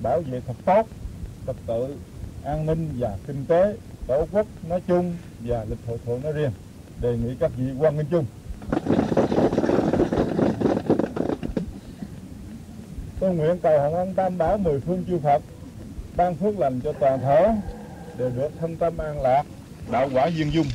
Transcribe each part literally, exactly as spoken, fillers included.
bảo vệ thật tốt trật tự an ninh và kinh tế tổ quốc nói chung và lịch hội thượng nói riêng. Đề nghị các vị quan nghênh chung. Tôi nguyện cầu hồng ân tam bảo mười phương chư Phật ban phước lành cho toàn thể đều được thân tâm an lạc, đạo quả viên dung.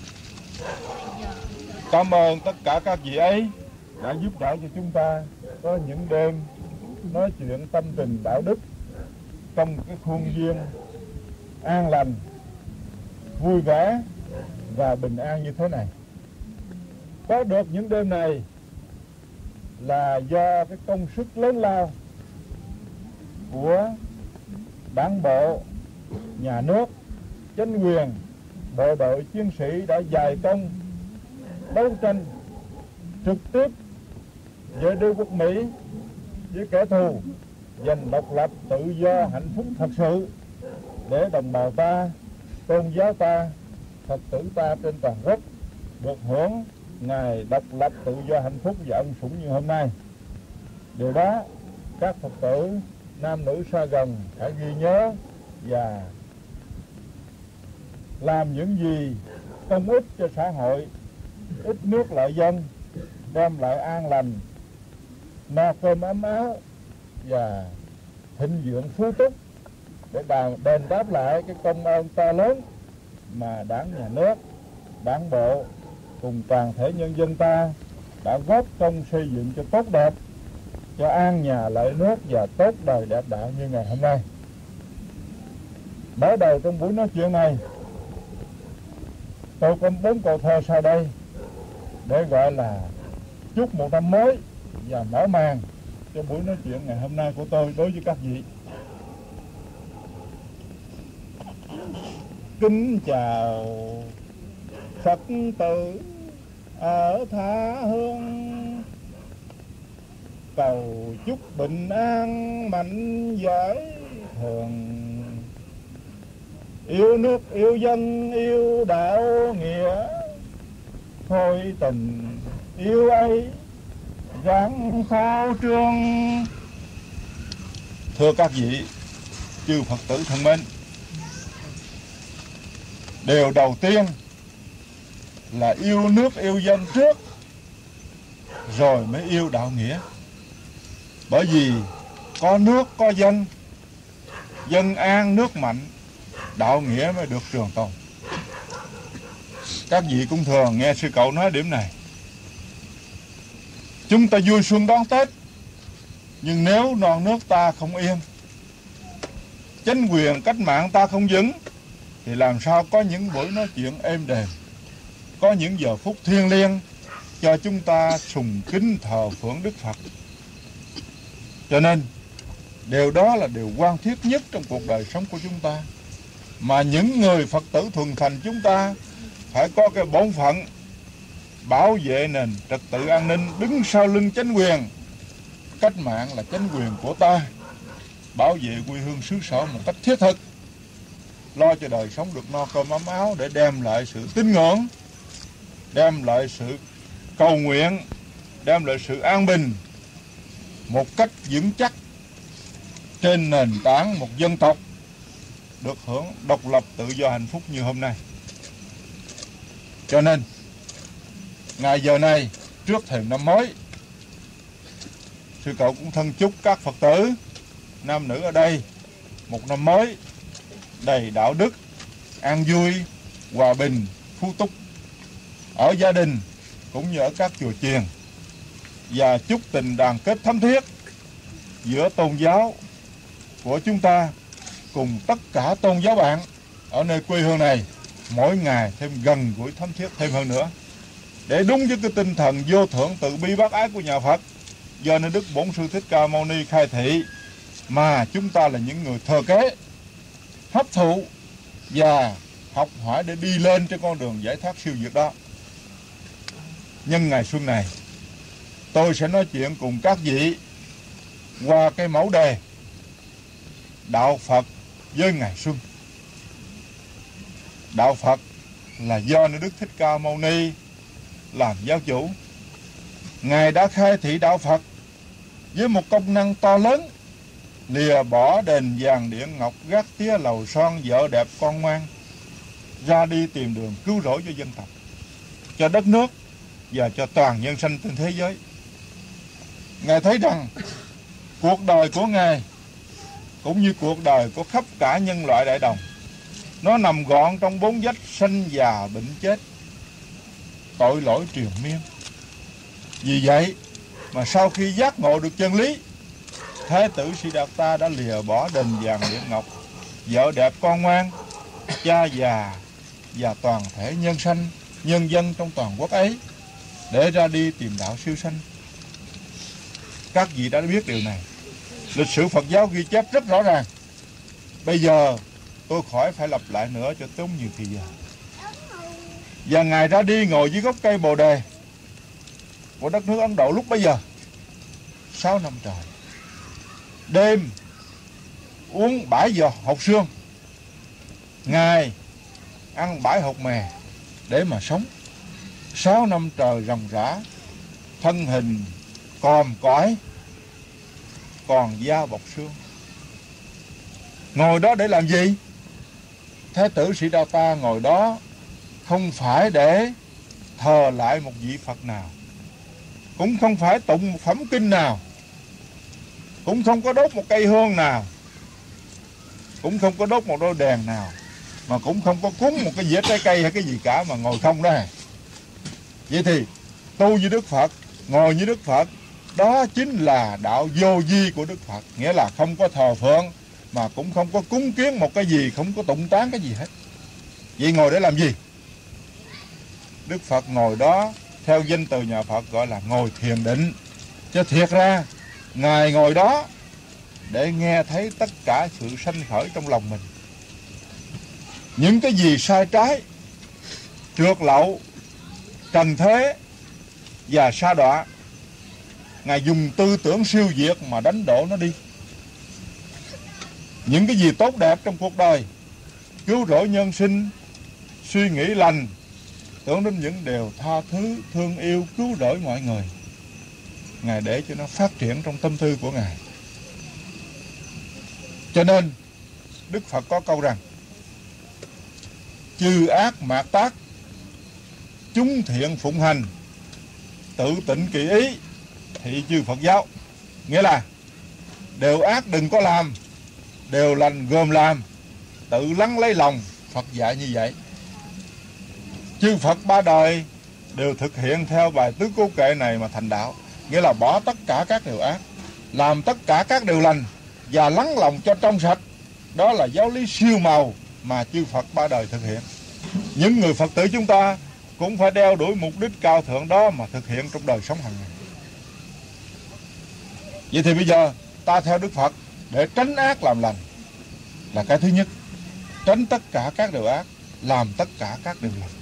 Cảm ơn tất cả các vị ấy đã giúp đỡ cho chúng ta có những đêm nói chuyện tâm tình đạo đức trong cái khuôn viên an lành, vui vẻ và bình an như thế này. Có được những đêm này là do cái công sức lớn lao của đảng bộ, nhà nước, chính quyền, bộ đội chiến sĩ đã dày công đấu tranh trực tiếp với đế quốc Mỹ, với kẻ thù, giành độc lập, tự do, hạnh phúc thật sự để đồng bào ta, tôn giáo ta, Phật tử ta trên toàn quốc được hưởng ngày độc lập, tự do, hạnh phúc và ân sủng như hôm nay. Điều đó các Phật tử nam nữ xa gần hãy ghi nhớ và làm những gì công ích cho xã hội, ít nước lợi dân, đem lại an lành, no cơm ấm áo và thịnh vượng phú túc để đền đáp lại cái công ơn to lớn mà Đảng, Nhà nước, Đảng bộ cùng toàn thể nhân dân ta đã góp công xây dựng cho tốt đẹp, cho an nhà lợi nước và tốt đời đẹp đạo như ngày hôm nay. Mở đầu trong buổi nói chuyện này, tôi có bốn câu thơ sau đây để gọi là chúc một năm mới và mở màn cho buổi nói chuyện ngày hôm nay của tôi đối với các vị. Kính chào Phật tử ở tha hương, cầu chúc bình an mạnh giỏi thường, yêu nước yêu dân yêu đạo nghĩa, thôi tình yêu ấy ráng phô trương. Thưa các vị chư Phật tử thân mến, điều đầu tiên là yêu nước yêu dân trước, rồi mới yêu đạo nghĩa. Bởi vì có nước có dân, dân an nước mạnh, đạo nghĩa mới được trường tồn. Các vị cũng thường nghe sư cậu nói điểm này. Chúng ta vui xuân đón Tết, nhưng nếu non nước ta không yên, chính quyền cách mạng ta không vững, thì làm sao có những buổi nói chuyện êm đềm, có những giờ phút thiêng liêng cho chúng ta sùng kính thờ phượng Đức Phật. Cho nên điều đó là điều quan thiết nhất trong cuộc đời sống của chúng ta, mà những người Phật tử thuần thành chúng ta phải có cái bổn phận bảo vệ nền trật tự an ninh, đứng sau lưng chánh quyền. Cách mạng là chánh quyền của ta, bảo vệ quê hương xứ sở một cách thiết thực, lo cho đời sống được no cơm ấm áo để đem lại sự tín ngưỡng, đem lại sự cầu nguyện, đem lại sự an bình một cách vững chắc trên nền tảng một dân tộc được hưởng độc lập, tự do, hạnh phúc như hôm nay. Cho nên ngày giờ này trước thềm năm mới, sư cậu cũng thân chúc các Phật tử nam nữ ở đây một năm mới đầy đạo đức, an vui, hòa bình, phú túc ở gia đình cũng như ở các chùa chiền, và chúc tình đoàn kết thắm thiết giữa tôn giáo của chúng ta cùng tất cả tôn giáo bạn ở nơi quê hương này mỗi ngày thêm gần gũi thắm thiết thêm hơn nữa, để đúng với cái tinh thần vô thượng từ bi bác ái của nhà Phật do nên Đức Bổn Sư Thích Ca Mâu Ni khai thị, mà chúng ta là những người thừa kế hấp thụ và học hỏi để đi lên trên con đường giải thoát siêu việt đó. Nhân ngày xuân này, tôi sẽ nói chuyện cùng các vị qua cái mẫu đề đạo Phật với ngày xuân. Đạo Phật là do nơi Đức Thích Ca Mâu Ni làm giáo chủ. Ngài đã khai thị đạo Phật với một công năng to lớn lìa bỏ đền vàng điện ngọc, gác tía lầu son, vợ đẹp con ngoan, ra đi tìm đường cứu rỗi cho dân tộc, cho đất nước và cho toàn nhân sanh trên thế giới. Ngài thấy rằng cuộc đời của Ngài cũng như cuộc đời của khắp cả nhân loại đại đồng, nó nằm gọn trong bốn vách sanh già bệnh chết, tội lỗi triền miên. Vì vậy mà sau khi giác ngộ được chân lý, Thái tử Siddhartha đã lìa bỏ đền vàng điện ngọc, vợ đẹp con ngoan, cha già và toàn thể nhân sanh, nhân dân trong toàn quốc ấy, để ra đi tìm đạo siêu sanh. Các vị đã biết điều này, lịch sử Phật giáo ghi chép rất rõ ràng. Bây giờ tôi khỏi phải lặp lại nữa cho tốn nhiều thời giờ. Và Ngài ra đi ngồi dưới gốc cây Bồ Đề của đất nước Ấn Độ lúc bấy giờ, sáu năm trời, đêm uống bãi giò hột xương, ngày ăn bãi hột mè để mà sống. Sáu năm trời ròng rã, thân hình còm cõi, còn da bọc xương. Ngồi đó để làm gì? Thái tử Siddhartha ngồi đó không phải để thờ lại một vị Phật nào, cũng không phải tụng một phẩm kinh nào, cũng không có đốt một cây hương nào, cũng không có đốt một đôi đèn nào, mà cũng không có cúng một cái dĩa trái cây hay cái gì cả, mà ngồi không đó. Vậy thì tu như Đức Phật, ngồi như Đức Phật, đó chính là đạo vô vi của Đức Phật. Nghĩa là không có thờ phượng, mà cũng không có cúng kiến một cái gì, không có tụng tán cái gì hết. Vậy ngồi để làm gì? Đức Phật ngồi đó theo danh từ nhà Phật gọi là ngồi thiền định, chứ thiệt ra Ngài ngồi đó để nghe thấy tất cả sự sanh khởi trong lòng mình. Những cái gì sai trái, trượt lậu, trần thế và sa đọa, Ngài dùng tư tưởng siêu việt mà đánh đổ nó đi. Những cái gì tốt đẹp trong cuộc đời, cứu rỗi nhân sinh, suy nghĩ lành, tưởng đến những điều tha thứ, thương yêu, cứu rỗi mọi người, Ngài để cho nó phát triển trong tâm tư của Ngài. Cho nên Đức Phật có câu rằng: chư ác mạt tác, chúng thiện phụng hành, tự tịnh kỳ ý, thị chư Phật giáo. Nghĩa là điều ác đừng có làm, điều lành gồm làm, tự lắng lấy lòng. Phật dạy như vậy. Chư Phật ba đời đều thực hiện theo bài tứ cố kệ này mà thành đạo. Nghĩa là bỏ tất cả các điều ác, làm tất cả các điều lành và lắng lòng cho trong sạch. Đó là giáo lý siêu màu mà chư Phật ba đời thực hiện. Những người Phật tử chúng ta cũng phải đeo đuổi mục đích cao thượng đó mà thực hiện trong đời sống hàng ngày. Vậy thì bây giờ ta theo Đức Phật để tránh ác làm lành là cái thứ nhất. Tránh tất cả các điều ác, làm tất cả các điều lành.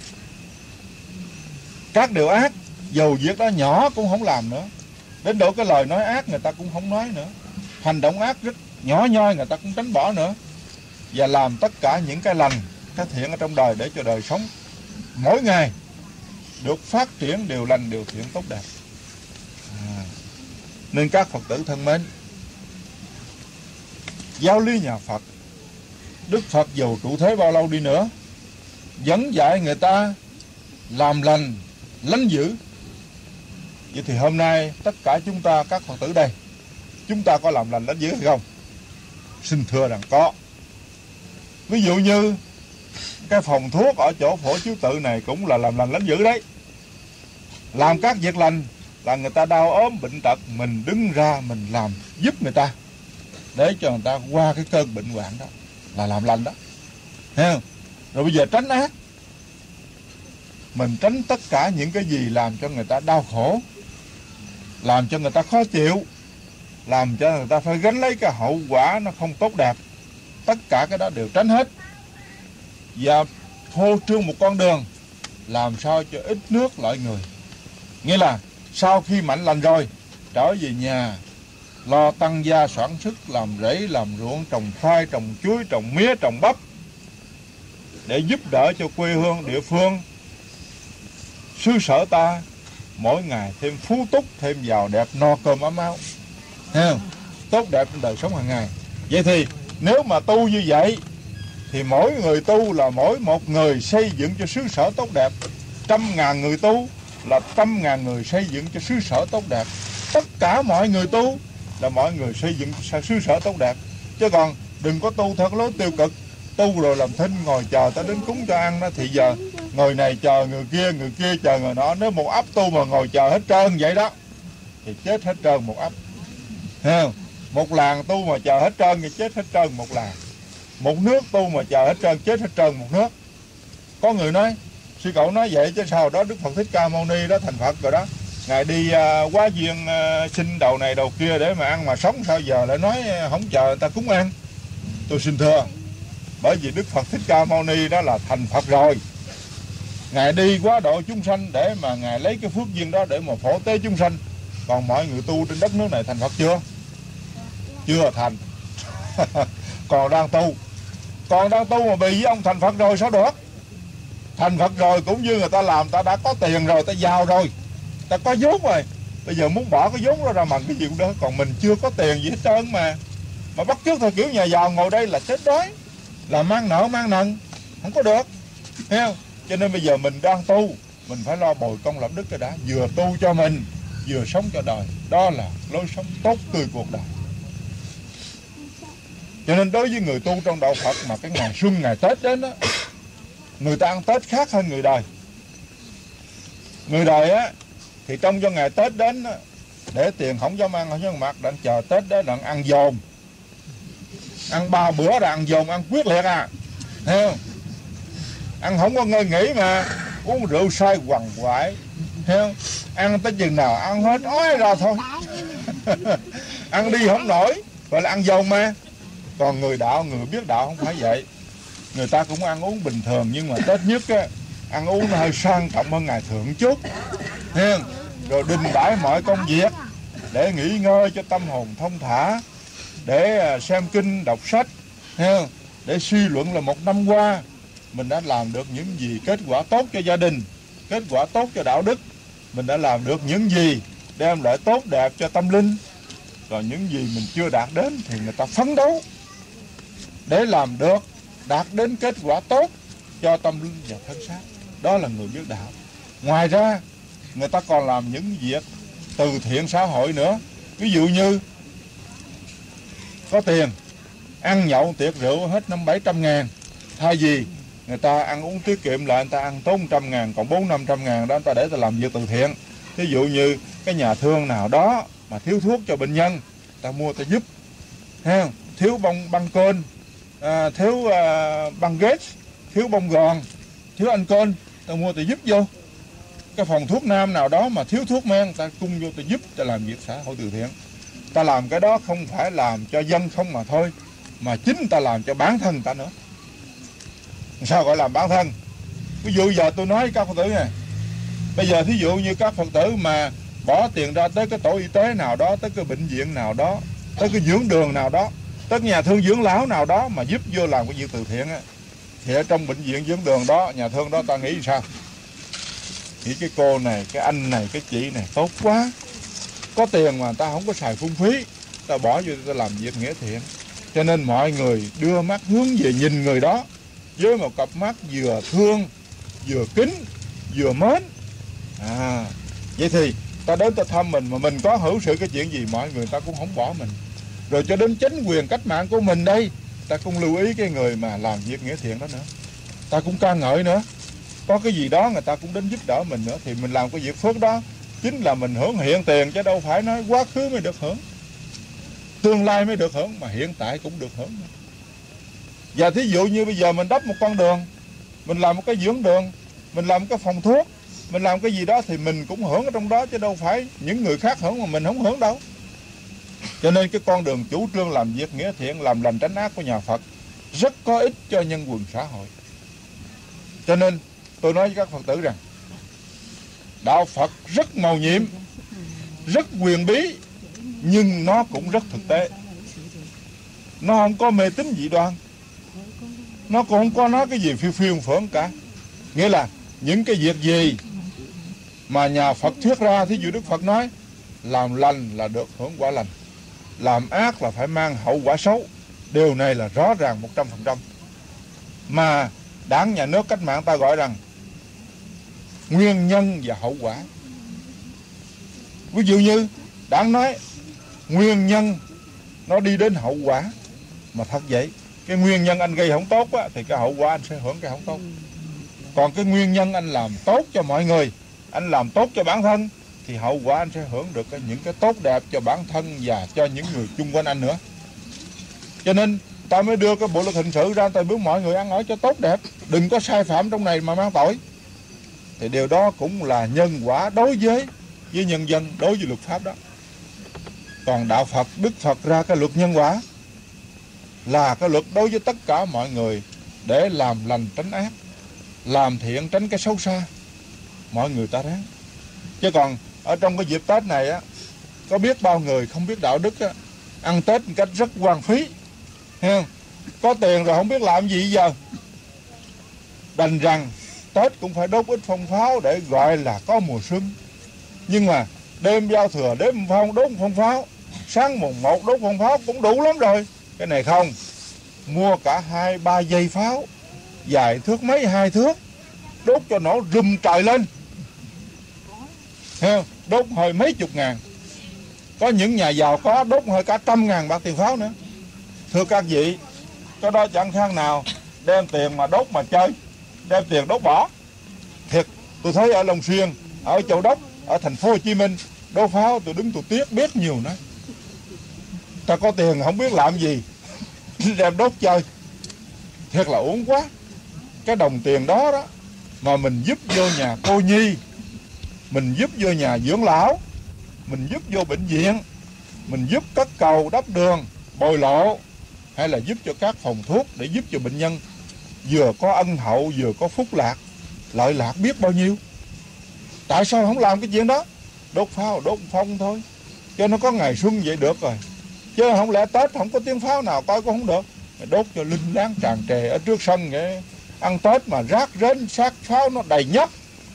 Các điều ác, dầu việc đó nhỏ cũng không làm nữa. Đến độ cái lời nói ác người ta cũng không nói nữa. Hành động ác rất nhỏ nhoi người ta cũng tránh bỏ nữa. Và làm tất cả những cái lành, cái thiện ở trong đời để cho đời sống mỗi ngày được phát triển điều lành, điều thiện tốt đẹp. À, nên các Phật tử thân mến, giáo lý nhà Phật, Đức Phật dù trụ thế bao lâu đi nữa vẫn dạy người ta làm lành, lánh dữ. Vậy thì hôm nay tất cả chúng ta, các Phật tử đây, chúng ta có làm lành lánh dữ hay không? Xin thưa rằng có. Ví dụ như cái phòng thuốc ở chỗ Phổ Chiếu Tự này cũng là làm lành lánh dữ đấy. Làm các việc lành là người ta đau ốm bệnh tật, mình đứng ra mình làm giúp người ta để cho người ta qua cái cơn bệnh hoạn đó, là làm lành đó. Thấy không? Rồi bây giờ tránh ác, mình tránh tất cả những cái gì làm cho người ta đau khổ, làm cho người ta khó chịu, làm cho người ta phải gánh lấy cái hậu quả nó không tốt đẹp. Tất cả cái đó đều tránh hết. Và phô trương một con đường làm sao cho ít nước lợi người. Nghĩa là sau khi mạnh lành rồi, trở về nhà lo tăng gia sản xuất, làm rẫy, làm ruộng, trồng khoai, trồng chuối, trồng mía, trồng bắp, để giúp đỡ cho quê hương, địa phương, xứ sở ta mỗi ngày thêm phú túc, thêm giàu đẹp, no cơm ấm áo. Thấy không? tốt đẹp trong đời sống hàng ngày. Vậy thì nếu mà tu như vậy thì mỗi người tu là mỗi một người xây dựng cho xứ sở tốt đẹp. Trăm ngàn người tu là trăm ngàn người xây dựng cho xứ sở tốt đẹp. Tất cả mọi người tu là mọi người xây dựng xứ sở tốt đẹp. Chứ còn đừng có tu theo lối tiêu cực, tu rồi làm thinh ngồi chờ ta đến cúng cho ăn đó, thì giờ người này chờ người kia, người kia chờ người đó. Nếu một ấp tu mà ngồi chờ hết trơn vậy đó thì chết hết trơn một ấp. Thấy không? Một làng tu mà chờ hết trơn thì chết hết trơn một làng. Một nước tu mà chờ hết trơn chết hết trơn một nước. Có người nói sư cậu nói vậy chứ sao đó Đức Phật Thích Ca Mâu Ni đó thành Phật rồi đó, ngài đi uh, quá duyên uh, xin đầu này đầu kia để mà ăn mà sống, sao giờ lại nói uh, không chờ người ta cúng ăn. Tôi xin thưa, bởi vì Đức Phật Thích Ca Mâu Ni đó là thành Phật rồi, ngài đi quá độ chúng sanh để mà ngài lấy cái phước duyên đó để mà phổ tế chúng sanh. Còn mọi người tu trên đất nước này thành Phật chưa? Chưa thành. Còn đang tu, còn đang tu mà bị với ông thành Phật rồi sao được? Thành Phật rồi cũng như người ta làm, ta đã có tiền rồi, ta giàu rồi, ta có vốn rồi, bây giờ muốn bỏ cái vốn đó ra bằng cái gì cũng đó. Còn mình chưa có tiền gì hết trơn mà mà bắt chước theo kiểu nhà giàu ngồi đây là chết đói, là mang nợ mang nần, không có được, thấy không? Cho nên bây giờ mình đang tu, mình phải lo bồi công lập đức cái đã, vừa tu cho mình vừa sống cho đời, đó là lối sống tốt tươi cuộc đời. Cho nên đối với người tu trong đạo Phật mà cái ngày xuân ngày Tết đến đó, người ta ăn Tết khác hơn người đời. Người đời á thì trong cho ngày Tết đến á, để tiền không dám ăn, không dám mặc, đang chờ Tết đến đang ăn dồn, ăn ba bữa là ăn dồn, ăn quyết liệt à, thấy không? Ăn không có ngơi nghỉ mà uống rượu say quằn quại, thấy không? Ăn tới chừng nào ăn hết ói ra thôi. Ăn đi không nổi, gọi là ăn dồn mà. Còn người đạo, người biết đạo không phải vậy. Người ta cũng ăn uống bình thường, nhưng mà Tết nhất á, ăn uống nó hơi sang trọng hơn ngày thường chút, thấy không? Rồi đình đãi mọi công việc để nghỉ ngơi cho tâm hồn thông thả, để xem kinh đọc sách, thấy không? Để suy luận là một năm qua mình đã làm được những gì, kết quả tốt cho gia đình, kết quả tốt cho đạo đức, mình đã làm được những gì đem lại tốt đẹp cho tâm linh. Rồi những gì mình chưa đạt đến thì người ta phấn đấu để làm được, đạt đến kết quả tốt cho tâm linh và thân xác. Đó là người biết đạo. Ngoài ra người ta còn làm những việc từ thiện xã hội nữa. Ví dụ như có tiền ăn nhậu tiệc rượu hết năm bảy trăm ngàn, thay vì người ta ăn uống tiết kiệm lại, người ta ăn tốn trăm ngàn, còn bốn năm trăm ngàn đó người ta để ta làm việc từ thiện. Ví dụ như cái nhà thương nào đó mà thiếu thuốc cho bệnh nhân, ta mua ta giúp, thấy không? Thiếu bông băng côn, à, thiếu à, băng ghét, thiếu bông gòn, thiếu anh côn, ta mua ta giúp vô. Cái phòng thuốc nam nào đó mà thiếu thuốc men, ta cung vô ta giúp, ta làm việc xã hội từ thiện. Ta làm cái đó không phải làm cho dân không mà thôi, mà chính ta làm cho bản thân ta nữa. Sao gọi là bản thân? Ví dụ giờ tôi nói các Phật tử này, bây giờ thí dụ như các Phật tử mà bỏ tiền ra tới cái tổ y tế nào đó, tới cái bệnh viện nào đó, tới cái dưỡng đường nào đó, tới cái nhà thương dưỡng lão nào đó mà giúp vô làm cái việc từ thiện á, thì ở trong bệnh viện dưỡng đường đó, nhà thương đó ta nghĩ sao? Nghĩ cái cô này, cái anh này, cái chị này tốt quá, có tiền mà ta không có xài phung phí, ta bỏ vô ta làm việc nghĩa thiện. Cho nên mọi người đưa mắt hướng về nhìn người đó với một cặp mắt vừa thương, vừa kính, vừa mến. À, vậy thì ta đến ta thăm mình mà mình có hữu sự cái chuyện gì, mọi người ta cũng không bỏ mình. Rồi cho đến chính quyền cách mạng của mình đây, ta cũng lưu ý cái người mà làm việc nghĩa thiện đó nữa, ta cũng ca ngợi nữa. Có cái gì đó người ta cũng đến giúp đỡ mình nữa, thì mình làm cái việc phước đó chính là mình hưởng hiện tiền, chứ đâu phải nói quá khứ mới được hưởng, tương lai mới được hưởng, mà hiện tại cũng được hưởng. Và thí dụ như bây giờ mình đắp một con đường, mình làm một cái dưỡng đường, mình làm một cái phòng thuốc, mình làm cái gì đó thì mình cũng hưởng ở trong đó, chứ đâu phải những người khác hưởng mà mình không hưởng đâu. Cho nên cái con đường chủ trương làm việc nghĩa thiện, làm lành tránh ác của nhà Phật rất có ích cho nhân quần xã hội. Cho nên tôi nói với các Phật tử rằng đạo Phật rất màu nhiệm, rất quyền bí, nhưng nó cũng rất thực tế. Nó không có mê tín dị đoan, nó cũng không có nói cái gì phiêu phiêu phởn cả. Nghĩa là những cái việc gì mà nhà Phật thuyết ra, thí dụ Đức Phật nói làm lành là được hưởng quả lành, làm ác là phải mang hậu quả xấu. Điều này là rõ ràng một trăm phần trăm. Mà Đảng, Nhà nước, cách mạng ta gọi rằng nguyên nhân và hậu quả. Ví dụ như Đảng nói nguyên nhân nó đi đến hậu quả, mà thật vậy. Cái nguyên nhân anh gây không tốt á, thì cái hậu quả anh sẽ hưởng cái không tốt. Còn cái nguyên nhân anh làm tốt cho mọi người, anh làm tốt cho bản thân, thì hậu quả anh sẽ hưởng được những cái tốt đẹp cho bản thân và cho những người chung quanh anh nữa. Cho nên ta mới đưa cái bộ luật hình sự ra, ta bước mọi người ăn ở cho tốt đẹp, đừng có sai phạm trong này mà mang tội. Thì điều đó cũng là nhân quả đối với với nhân dân, đối với luật pháp đó. Còn đạo Phật, Đức Phật ra cái luật nhân quả là cái luật đối với tất cả mọi người, để làm lành tránh ác, làm thiện tránh cái xấu xa. Mọi người ta ráng. Chứ còn ở trong cái dịp Tết này á, có biết bao người không biết đạo đức á, ăn Tết một cách rất hoang phí. Thấy không? Có tiền rồi không biết làm gì giờ. Đành rằng Tết cũng phải đốt ít phong pháo để gọi là có mùa xuân. Nhưng mà đêm giao thừa đêm phong đốt phong pháo, sáng mùng một đốt phong pháo cũng đủ lắm rồi. Cái này không, mua cả hai ba dây pháo dài thước mấy hai thước, đốt cho nổ rùm trời lên. Thấy không? Đốt hơi mấy chục ngàn. Có những nhà giàu có đốt hơi cả trăm ngàn bạc tiền pháo nữa. Thưa các vị, cái đó chẳng khác nào đem tiền mà đốt mà chơi, đem tiền đốt bỏ. Thiệt, tôi thấy ở Long Xuyên, ở Châu Đốc, ở thành phố Hồ Chí Minh đốt pháo, tôi đứng tôi tiếc biết nhiều nữa. Ta có tiền không biết làm gì, đem đốt chơi. Thiệt là uổng quá. Cái đồng tiền đó đó mà mình giúp vô nhà cô nhi, mình giúp vô nhà dưỡng lão, mình giúp vô bệnh viện, mình giúp cất cầu đắp đường, bồi lộ, hay là giúp cho các phòng thuốc để giúp cho bệnh nhân, vừa có ân hậu vừa có phúc lạc, lợi lạc biết bao nhiêu. Tại sao không làm cái chuyện đó? Đốt pháo đốt phong thôi, cho nó có ngày xuân vậy được rồi. Chứ không lẽ Tết không có tiếng pháo nào coi cũng không được. Đốt cho linh láng tràn trề ở trước sân vậy. Ăn Tết mà rác rến xác pháo nó đầy nhóc.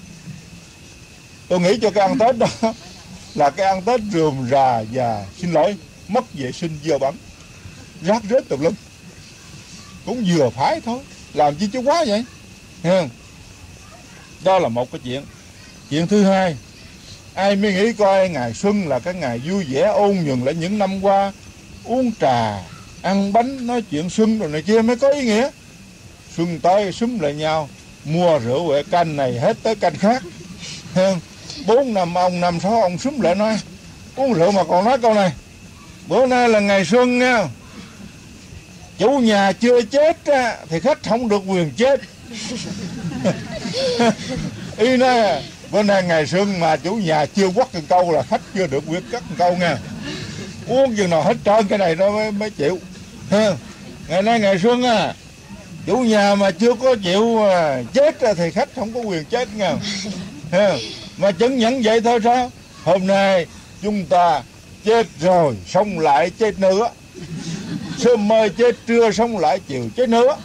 Tôi nghĩ cho cái ăn Tết đó là cái ăn Tết rườm rà và xin lỗi mất vệ sinh dơ bẩn, rác rến tùm lum. Cũng vừa phải thôi, làm chi chứ quá vậy. Hiểu? Đó là một cái chuyện. Chuyện thứ hai, ai mới nghĩ coi ngày xuân là cái ngày vui vẻ ôn nhuần lại những năm qua, uống trà, ăn bánh, nói chuyện xuân rồi này kia mới có ý nghĩa. Xuân tới xúm lại nhau, mua rượu quẹ canh này hết tới canh khác. Bốn năm ông, năm sáu ông xúm lại nói uống rượu mà còn nói câu này: bữa nay là ngày xuân nha, chủ nhà chưa chết thì khách không được quyền chết. Ý nói bữa nay ngày xuân mà chủ nhà chưa quất một câu là khách chưa được quyền cất một câu nha. Uống chừng nào hết trơn cái này nó mới, mới chịu. Ngày nay ngày xuân à, chủ nhà mà chưa có chịu chết thì khách không có quyền chết nha. Mà chứng nhận vậy thôi sao? Hôm nay chúng ta chết rồi xong lại chết nữa, sớm mơ chết trưa xong lại chiều chết nữa.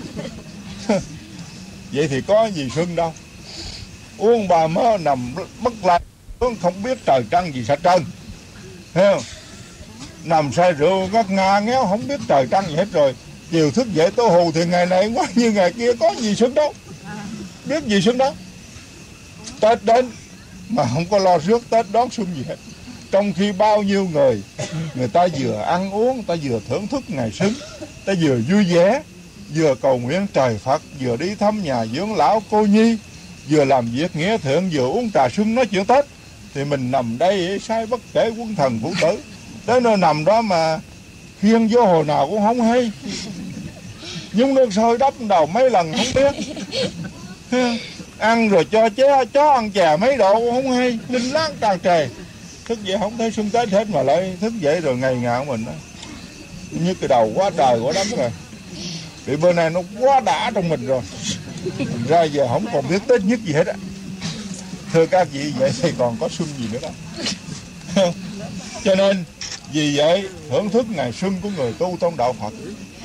Vậy thì có gì xuân đâu. Uống bà mơ nằm bất lại, không biết trời trăng gì sạch trơn. Thấy không? Nằm say rượu ngất ngà ngéo không biết trời trăng gì hết rồi. Chiều thức dậy tối hù thì ngày này quá như ngày kia, có gì xuân đâu. Biết gì xuân đâu. Tết đến mà không có lo rước Tết đón xuân gì hết. Trong khi bao nhiêu người, người ta vừa ăn uống, người ta vừa thưởng thức ngày xuân, ta vừa vui vẻ, vừa cầu nguyện trời Phật, vừa đi thăm nhà dưỡng lão cô nhi, vừa làm việc nghĩa thiện, vừa uống trà xuân nói chuyện Tết. Thì mình nằm đây sai bất kể quân thần phụ tử, đến nơi nằm đó mà khiêng vô hồ nào cũng không hay, nhúng nước sôi đắp đầu mấy lần không biết, ăn rồi cho chó, chó ăn chè mấy độ cũng không hay, linh láng tràn trề. Thức dậy không thấy xuân Tết hết mà lại thức dậy rồi ngày ngạo mình đó. Như cái đầu quá trời quá đất rồi. Vì bữa nay nó quá đã trong mình rồi, ra giờ không còn biết Tết nhất gì hết á. Thưa các vị, vậy thì còn có xuân gì nữa đâu. Cho nên vì vậy thưởng thức ngày xuân của người tu trong đạo Phật,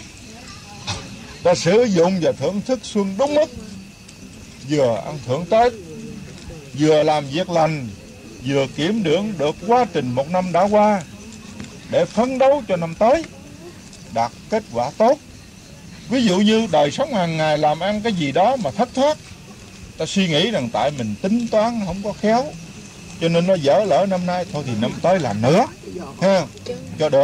ta sử dụng và thưởng thức xuân đúng mức, vừa ăn thưởng Tết, vừa làm việc lành, vừa kiểm điểm được quá trình một năm đã qua. để phấn đấu cho năm tới đạt kết quả tốt. Ví dụ như đời sống hàng ngày làm ăn cái gì đó mà thất thoát, ta suy nghĩ rằng tại mình tính toán không có khéo cho nên nó dở lỡ năm nay, thôi thì năm tới làm nữa, ha, cho được.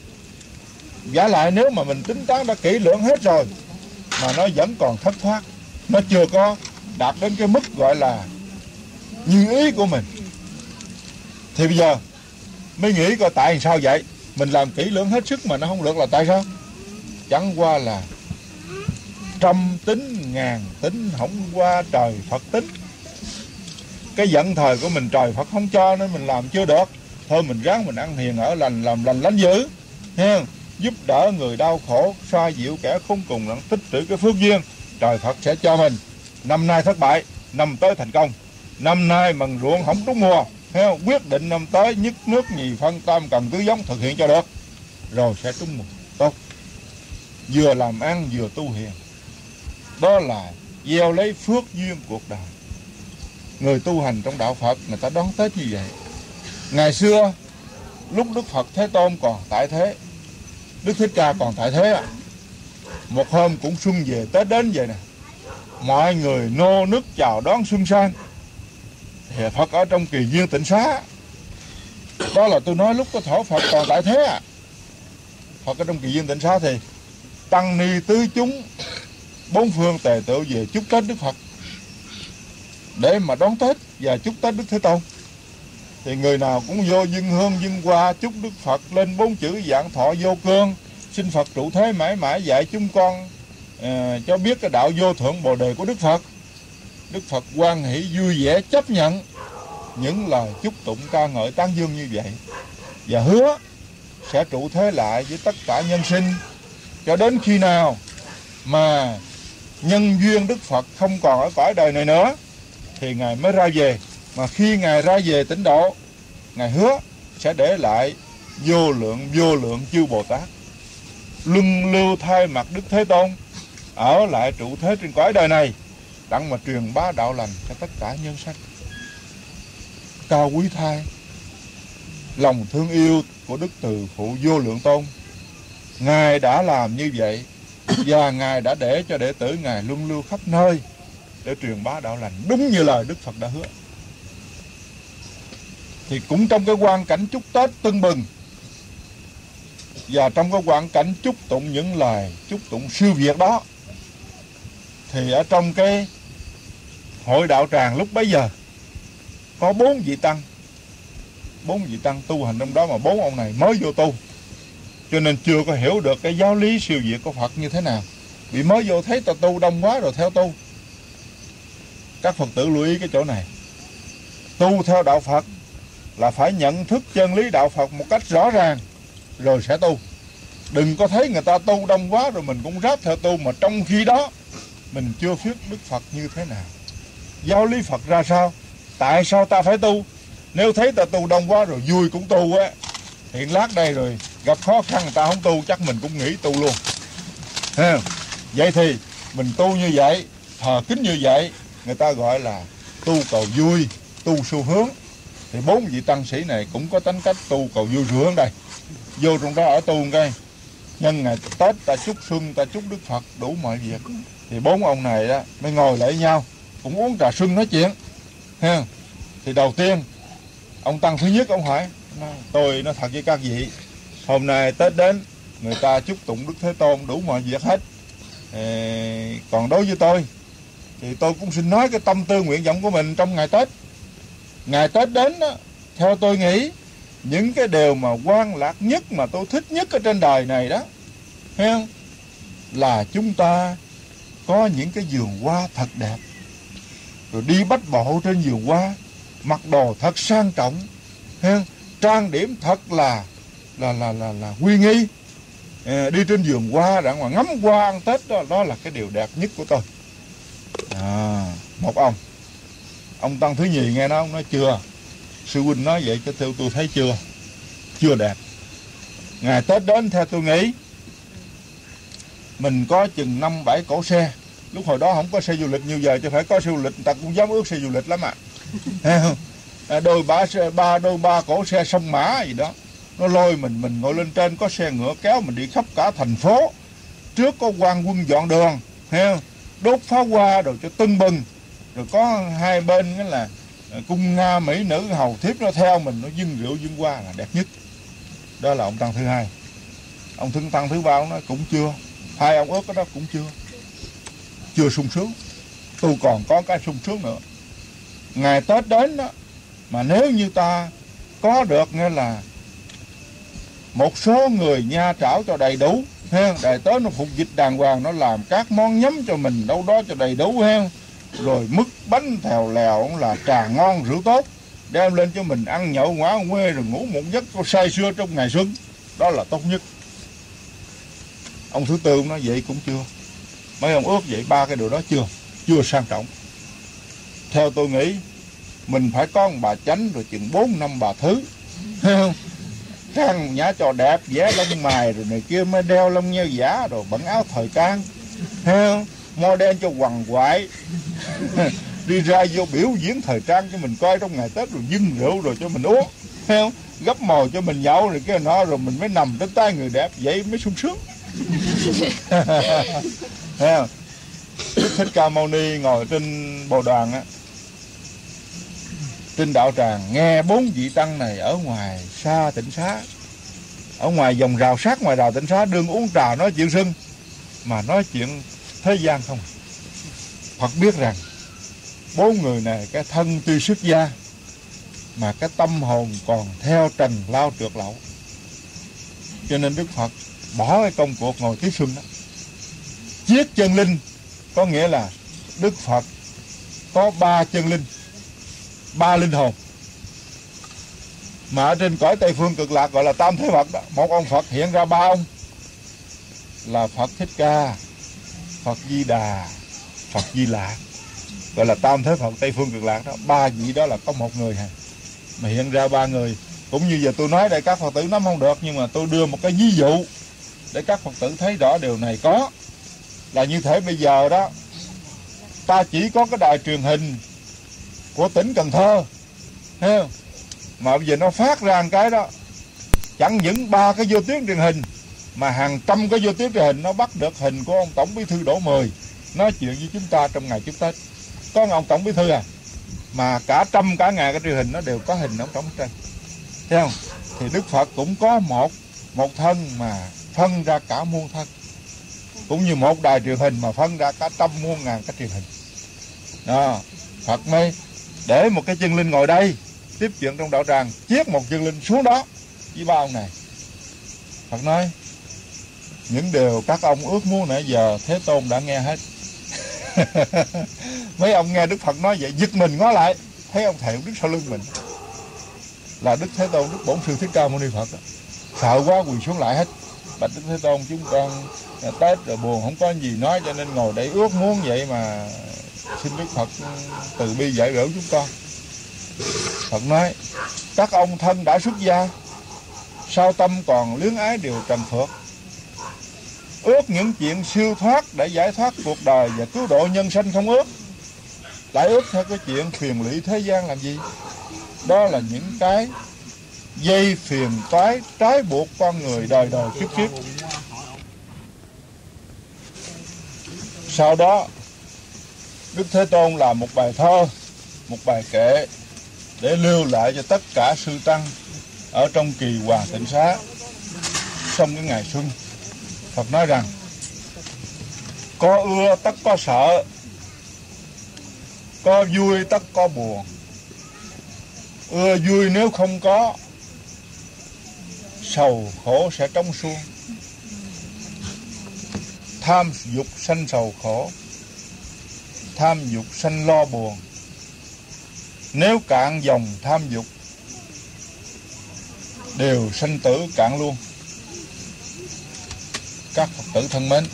Giả lại nếu mà mình tính toán đã kỹ lưỡng hết rồi mà nó vẫn còn thất thoát, nó chưa có đạt đến cái mức gọi là như ý của mình, thì bây giờ mới nghĩ coi tại sao vậy. Mình làm kỹ lưỡng hết sức mà nó không được là tại sao? Chẳng qua là trăm tính ngàn tính không qua trời Phật tính. Cái giận thời của mình trời Phật không cho nên mình làm chưa được. Thôi mình ráng mình ăn hiền ở lành, làm lành lánh dữ, ha, giúp đỡ người đau khổ, xoa dịu kẻ khốn cùng, lẫn tích trữ cái phước duyên, trời Phật sẽ cho mình. Năm nay thất bại, năm tới thành công. Năm nay mần ruộng không trúng mùa, ha, quyết định năm tới nhất nước nhì phân tam cần tứ giống thực hiện cho được, rồi sẽ trúng mùa tốt. Vừa làm ăn vừa tu hiền, đó là gieo lấy phước duyên cuộc đời. Người tu hành trong đạo Phật người ta đón Tết như vậy. Ngày xưa lúc Đức Phật Thế Tôn còn tại thế, Đức Thích Ca còn tại thế, một hôm cũng xuân về Tết đến vậy nè, mọi người nô nức chào đón xuân sang. Thì Phật ở trong kỳ viên tịnh xá, đó là tôi nói lúc có thọ Phật còn tại thế à. Phật ở trong kỳ viên tịnh xá thì tăng ni tứ chúng bốn phương tề tựu về chúc Tết Đức Phật để mà đón Tết và chúc Tết Đức Thế Tôn. Thì người nào cũng vô dâng hương dâng hoa chúc Đức Phật lên bốn chữ vạn thọ vô cương, xin Phật trụ thế mãi mãi dạy chúng con à, cho biết cái đạo vô thượng bồ đề của Đức Phật. Đức Phật hoan hỷ vui vẻ chấp nhận những lời chúc tụng ca ngợi tán dương như vậy, và hứa sẽ trụ thế lại với tất cả nhân sinh cho đến khi nào mà nhân duyên Đức Phật không còn ở cõi đời này nữa thì Ngài mới ra về. Mà khi Ngài ra về tịnh độ, Ngài hứa sẽ để lại vô lượng vô lượng chư Bồ Tát luân lưu thay mặt Đức Thế Tôn ở lại trụ thế trên cõi đời này, đặng mà truyền bá đạo lành cho tất cả nhân sinh. Cao quý thai lòng thương yêu của Đức Từ Phụ Vô Lượng Tôn, Ngài đã làm như vậy, và Ngài đã để cho đệ tử Ngài luân lưu khắp nơi để truyền bá đạo lành đúng như lời Đức Phật đã hứa. Thì cũng trong cái hoàn cảnh chúc Tết tưng bừng, và trong cái hoàn cảnh chúc tụng những lời chúc tụng siêu việt đó, thì ở trong cái hội đạo tràng lúc bấy giờ có bốn vị tăng, bốn vị tăng tu hành trong đó, mà bốn ông này mới vô tu cho nên chưa có hiểu được cái giáo lý siêu việt của Phật như thế nào. Vì mới vô thấy ta tu đông quá rồi theo tu. Các Phật tử lưu ý cái chỗ này, tu theo đạo Phật là phải nhận thức chân lý đạo Phật một cách rõ ràng rồi sẽ tu. Đừng có thấy người ta tu đông quá rồi mình cũng ráp theo tu, mà trong khi đó mình chưa biết Đức Phật như thế nào, giáo lý Phật ra sao, tại sao ta phải tu. Nếu thấy ta tu đông quá rồi vui cũng tu á, hiện lát đây rồi gặp khó khăn người ta không tu chắc mình cũng nghỉ tu luôn, ha. Vậy thì mình tu như vậy, thờ kính như vậy, người ta gọi là tu cầu vui, tu xu hướng. Thì bốn vị tăng sĩ này cũng có tính cách tu cầu vui xu hướng đây. Vô trong đó ở tu cái nhân ngày Tết ta chúc xuân, ta chúc Đức Phật đủ mọi việc. Thì bốn ông này đó mới ngồi lại với nhau, cũng uống trà xuân nói chuyện, ha. Thì đầu tiên ông tăng thứ nhất ông hỏi, tôi nói thật với các vị, hôm nay Tết đến người ta chúc tụng Đức Thế Tôn đủ mọi việc hết, Ê, còn đối với tôi thì tôi cũng xin nói cái tâm tư nguyện vọng của mình trong ngày Tết. Ngày Tết đến đó, theo tôi nghĩ những cái điều mà quan lạc nhất mà tôi thích nhất ở trên đời này đó, thấy không, là chúng ta có những cái vườn hoa thật đẹp, rồi đi bách bộ trên vườn hoa, mặc đồ thật sang trọng, thấy không? Trang điểm thật là là là là là uy nghi, à, đi trên vườn hoa đặng mà ngắm hoa ăn Tết đó, đó là cái điều đẹp nhất của tôi. À, một ông ông tăng thứ nhì nghe nó, ông nói chưa, sư huynh nói vậy cho theo tôi thấy chưa chưa đẹp. Ngày Tết đến theo tôi nghĩ mình có chừng năm bảy cỗ xe, lúc hồi đó không có xe du lịch như giờ, chứ phải có xe du lịch người ta cũng dám ước xe du lịch lắm ạ. À. À, đôi ba ba đôi ba cỗ xe sông Mã gì đó, nó lôi mình, mình ngồi lên trên, có xe ngựa kéo mình đi khắp cả thành phố. Trước có quan quân dọn đường, thấy không? Đốt pháo hoa rồi cho tưng bừng, rồi có hai bên cái là cung nga mỹ nữ hầu thiếp nó theo mình, nó dưng rượu dưng hoa là đẹp nhất. Đó là ông tăng thứ hai. Ông thương tăng thứ ba ông nói cũng chưa, hai ông ước cái đó cũng chưa, chưa sung sướng. Tôi còn có cái sung sướng nữa. Ngày Tết đến đó, mà nếu như ta có được nghe là một số người nha trảo cho đầy đủ, ha, đại tới nó phục dịch đàng hoàng, nó làm các món nhắm cho mình đâu đó cho đầy đủ, ha, rồi mứt bánh thèo lèo là trà ngon rượu tốt, đem lên cho mình ăn nhậu ngõ quê rồi ngủ một giấc có say sưa trong ngày xuân, đó là tốt nhất. Ông thứ tư nói vậy cũng chưa, mấy ông ước vậy ba cái điều đó chưa, chưa sang trọng. Theo tôi nghĩ mình phải có một bà chánh rồi chừng bốn năm bà thứ, thấy không? Trang nhã cho đẹp, vẽ lông mày rồi này kia, mới đeo lông nheo giả rồi bận áo thời trang, thấy không? Model cho quằn quại đi ra vô biểu diễn thời trang cho mình coi trong ngày Tết, rồi dưng rượu rồi cho mình uống, thấy không? Gấp mồi cho mình nhậu rồi cái nó, rồi mình mới nằm trên tay người đẹp, vậy mới sung sướng. Thấy không? Đức Thích Ca Mâu Ni ngồi trên bồ đoàn á, trên đạo tràng, nghe bốn vị tăng này ở ngoài xa Tịnh Xá, ở ngoài vòng rào sát ngoài rào Tịnh Xá, đương uống trà nói chuyện sưng, mà nói chuyện thế gian không. Phật biết rằng bốn người này cái thân tuy xuất gia mà cái tâm hồn còn theo trần lao trượt lậu, cho nên Đức Phật bỏ cái công cuộc ngồi thuyết xuân đó, chiết chân linh, có nghĩa là Đức Phật có ba chân linh, ba linh hồn, mà ở trên cõi Tây Phương Cực Lạc gọi là Tam Thế Phật đó. Một ông Phật hiện ra ba ông, là Phật Thích Ca, Phật Di Đà, Phật Di Lặc, gọi là Tam Thế Phật Tây Phương Cực Lạc đó. Ba vị đó là có một người hả, mà hiện ra ba người. Cũng như giờ tôi nói đây các Phật tử nắm không được, nhưng mà tôi đưa một cái ví dụ để các Phật tử thấy rõ điều này. Có là như thế, bây giờ đó ta chỉ có cái đài truyền hình của tỉnh Cần Thơ, thấy không? Mà bây giờ nó phát ra một cái đó, chẳng những ba cái vô tuyến truyền hình mà hàng trăm cái vô tuyến truyền hình nó bắt được hình của ông Tổng Bí thư Đỗ Mười nói chuyện với chúng ta trong ngày trước Tết. Có ông Tổng Bí thư à, mà cả trăm cả ngàn cái truyền hình nó đều có hình ông Tổng Bí thư, thấy không? Thì Đức Phật cũng có một một thân mà phân ra cả muôn thân, cũng như một đài truyền hình mà phân ra cả trăm muôn ngàn cái truyền hình đó. Phật mới để một cái chân linh ngồi đây tiếp chuyện trong đạo tràng, chiết một chân linh xuống đó với ba ông này. Phật nói những điều các ông ước muốn nãy giờ Thế Tôn đã nghe hết. Mấy ông nghe Đức Phật nói vậy giật mình ngó lại, thấy ông thầy ông đứng sau lưng mình là Đức Thế Tôn, Đức Bổn Sư Thích Ca Mâu Ni Phật đó. Sợ quá quỳ xuống lại hết, bạch Đức Thế Tôn, chúng con Tết rồi buồn không có gì nói, cho nên ngồi để ước muốn vậy, mà xin Đức Phật từ bi dạy dỗ chúng con. Phật nói các ông thân đã xuất gia, sao tâm còn luyến ái điều trần phược, ước những chuyện siêu thoát để giải thoát cuộc đời và cứu độ nhân sanh không ước, lại ước theo cái chuyện phiền lụy thế gian làm gì? Đó là những cái dây phiền toái trói buộc con người đời đời kiếp kiếp. Sau đó Đức Thế Tôn làm một bài thơ, một bài kệ để lưu lại cho tất cả sư tăng ở trong kỳ Hoàng Tịnh Xá trong cái ngày xuân. Phật nói rằng có ưa tất có sợ, có vui tất có buồn. Ưa vui nếu không có, sầu khổ sẽ trống suông. Tham dục sanh sầu khổ, tham dục sanh lo buồn. Nếu cạn dòng tham dục, đều sanh tử cạn luôn. Các Phật tử thân mến,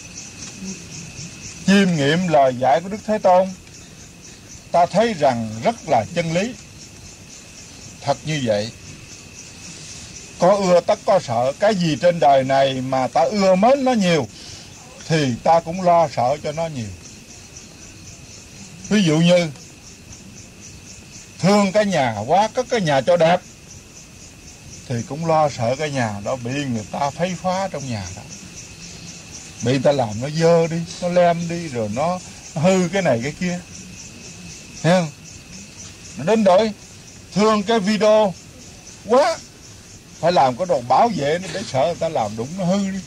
chiêm nghiệm lời dạy của Đức Thế Tôn, ta thấy rằng rất là chân lý. Thật như vậy, có ưa tất có sợ. Cái gì trên đời này mà ta ưa mến nó nhiều thì ta cũng lo sợ cho nó nhiều. Ví dụ như thương cái nhà quá, cất cái nhà cho đẹp, thì cũng lo sợ cái nhà đó bị người ta phá phá trong nhà đó, bị người ta làm nó dơ đi, nó lem đi, rồi nó hư cái này cái kia, thấy không? Nó đến đổi thương cái video quá, phải làm cái đồ bảo vệ nó để sợ người ta làm đúng nó hư đi.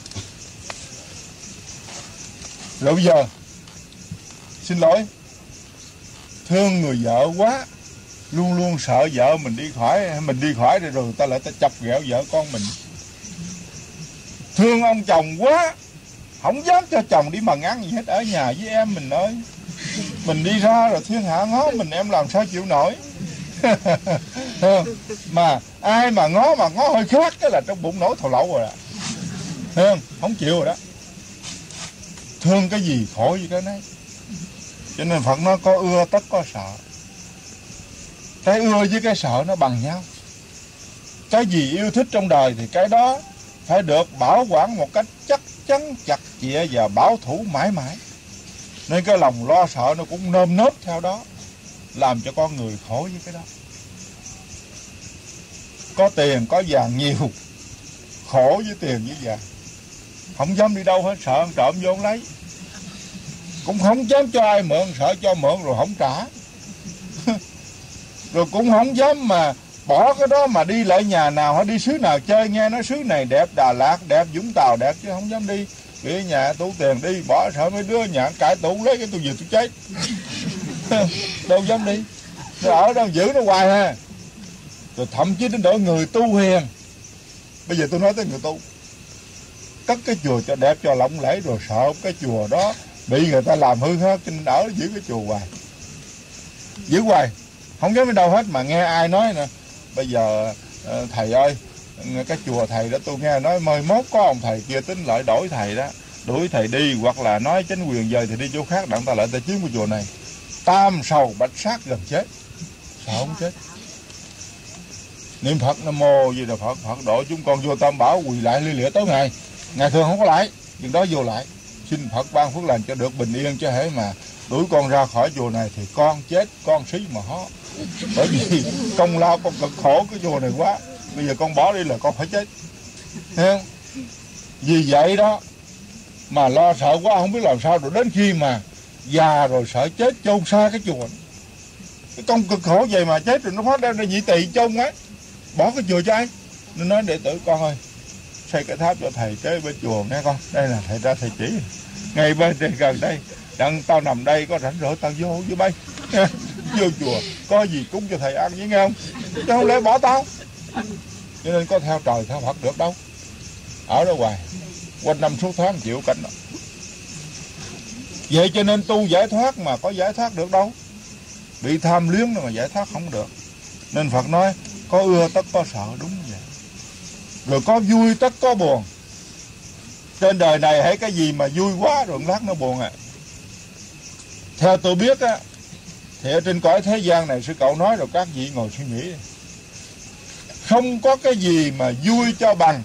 Rồi bây giờ xin lỗi, thương người vợ quá, luôn luôn sợ vợ mình đi khỏi, mình đi khỏi rồi, rồi người ta lại ta chọc ghẹo vợ con mình. Thương ông chồng quá, không dám cho chồng đi mần ăn gì hết, ở nhà với em mình ơi. Mình đi ra rồi thiên hạ ngó mình, em làm sao chịu nổi. Mà ai mà ngó mà ngó hơi khác cái là trong bụng nổi thầu lậu rồi đó, không? Không chịu rồi đó. Thương cái gì khổ gì cái nấy. Cho nên Phật nói có ưa tất có sợ. Cái ưa với cái sợ nó bằng nhau. Cái gì yêu thích trong đời thì cái đó phải được bảo quản một cách chắc chắn, chặt chẽ và bảo thủ mãi mãi. Nên cái lòng lo sợ nó cũng nơm nớp theo đó, làm cho con người khổ với cái đó. Có tiền có vàng nhiều, khổ với tiền với vàng. Không dám đi đâu hết, sợ ăn trộm vô lấy. Cũng không dám cho ai mượn, sợ cho mượn rồi không trả. Rồi cũng không dám mà bỏ cái đó mà đi lại nhà nào hay đi xứ nào chơi, nghe nói xứ này đẹp, Đà Lạt đẹp, Vũng Tàu đẹp, chứ không dám đi. Vì nhà tủ tiền đi, bỏ sợ mấy đứa nhà cãi tủ lấy cái tôi về tôi chết. Đâu dám đi. Nó ở đâu giữ nó hoài ha. Rồi thậm chí đến đổi người tu hiền. Bây giờ tôi nói tới người tu, cất cái chùa cho đẹp cho lộng lẫy, rồi sợ cái chùa đó bị người ta làm hư hết, cho nên ở giữ cái chùa hoài, giữ hoài không dám đi đâu hết. Mà nghe ai nói nè, bây giờ thầy ơi, cái chùa thầy đó tôi nghe nói mai mốt có ông thầy kia tính lại đổi thầy đó, đuổi thầy đi, hoặc là nói chính quyền dời thì đi chỗ khác, đặng ta lại ta chiếm cái chùa này. Tam sầu bạch sát gần chết, sợ không chết. Niệm Phật Nam Mô Di Đà Phật, Phật độ chúng con vô Tam Bảo, quỳ lại lia lịa tối ngày. Ngày thường không có lại, nhưng đó vô lại. Xin Phật ban phước lành cho được bình yên, chứ hễ mà đuổi con ra khỏi chùa này thì con chết, con xí mà hó. Bởi vì công lao con cực khổ cái chùa này quá, bây giờ con bỏ đi là con phải chết. Thấy không? Vì vậy đó mà lo sợ quá không biết làm sao, rồi đến khi mà già rồi sợ chết chôn xa cái chùa. Cái công cực khổ vậy mà chết rồi nó phát đem ra nhị tỳ chôn ấy, bỏ cái chùa cho ai. Nó nói đệ tử con ơi, xây cái tháp cho thầy kế bên chùa nghe con, đây là thầy ra thầy chỉ ngay bên đây gần đây, đặng tao nằm đây có rảnh rỗi tao vô vô bay vô chùa có gì cúng cho thầy ăn với nghe không, chứ không lẽ bỏ tao. Cho nên có theo trời theo Phật được đâu, ở đó hoài quanh năm suốt tháng chịu cảnh đó. Vậy cho nên tu giải thoát mà có giải thoát được đâu, bị tham luyến mà giải thoát không được. Nên Phật nói có ưa tất có sợ, đúng vậy. Rồi có vui tất có buồn. Trên đời này hãy cái gì mà vui quá rồi lát nó buồn à. Theo tôi biết á, thì ở trên cõi thế gian này sư cậu nói rồi các vị ngồi suy nghĩ, không có cái gì mà vui cho bằng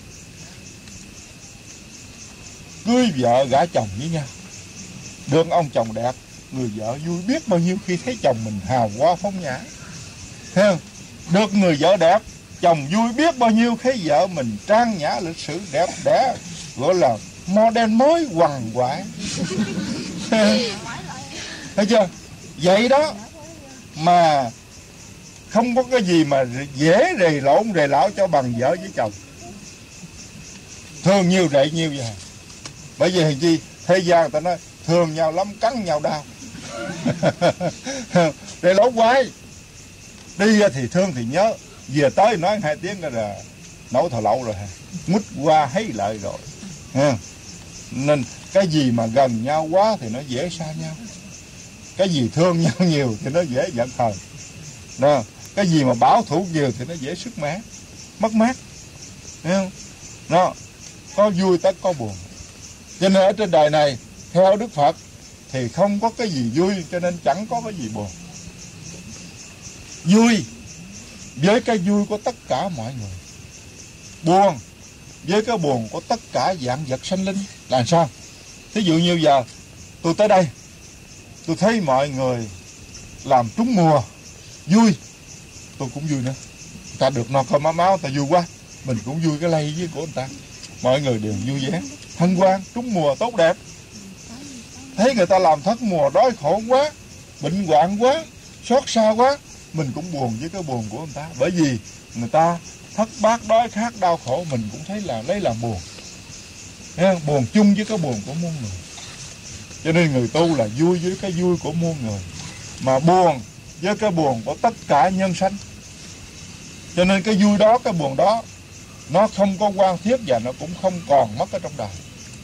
cưới vợ gả chồng với nhau. Được ông chồng đẹp, người vợ vui biết bao nhiêu khi thấy chồng mình hào hoa phong nhã. Thấy không? Được người vợ đẹp, chồng vui biết bao nhiêu thấy vợ mình trang nhã lịch sử đẹp đẽ, gọi là model mới quằn quại. Thấy chưa? Vậy đó mà không có cái gì mà dễ rầy lộn rầy lão cho bằng vợ với chồng. Thương nhiêu rậy nhiêu vậy. Bởi vì hình chi thế gian người ta nói thương nhau lắm cắn nhau đau. Rầy lộn quái. Đi thì thương thì nhớ, về tới nói hai tiếng là nấu thờ lậu rồi, mút qua thấy lợi rồi. Nên cái gì mà gần nhau quá thì nó dễ xa nhau, cái gì thương nhau nhiều thì nó dễ giận hờn. Đó. Cái gì mà bảo thủ nhiều thì nó dễ sức mẻ, mất mát. Thấy không? Đó. Có vui tất có buồn. Cho nên ở trên đời này theo Đức Phật thì không có cái gì vui, cho nên chẳng có cái gì buồn. Vui với cái vui của tất cả mọi người, buồn với cái buồn của tất cả dạng vật sanh linh. Là sao? Thí dụ như giờ tôi tới đây, tôi thấy mọi người làm trúng mùa vui, tôi cũng vui nữa. ta được no cơm áo áo, ta vui quá, mình cũng vui cái lây với của người ta. Mọi người đều vui vẻ, hân hoan, trúng mùa tốt đẹp. Thấy người ta làm thất mùa đói khổ quá, bệnh hoạn quá, xót xa quá, mình cũng buồn với cái buồn của người ta. Bởi vì người ta thất bát đói khát đau khổ, mình cũng thấy là lấy làm buồn. Thấy không? Buồn chung với cái buồn của muôn người. Cho nên người tu là vui với cái vui của muôn người, mà buồn với cái buồn của tất cả nhân sanh. Cho nên cái vui đó, cái buồn đó, nó không có quan thiết và nó cũng không còn mất ở trong đời.